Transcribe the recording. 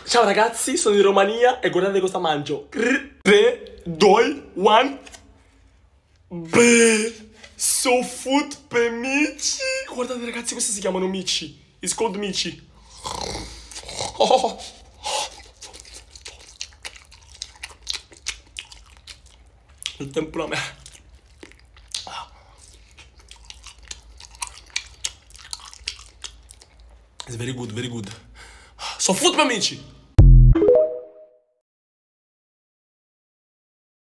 Ciao ragazzi, sono in Romania e guardate cosa mangio. 3, 2, 1. Beh, so food per mici. Guardate ragazzi, questi si chiamano mici. It's called mici. Oh. Il tempura a me. It's very good, very good. So food per mici.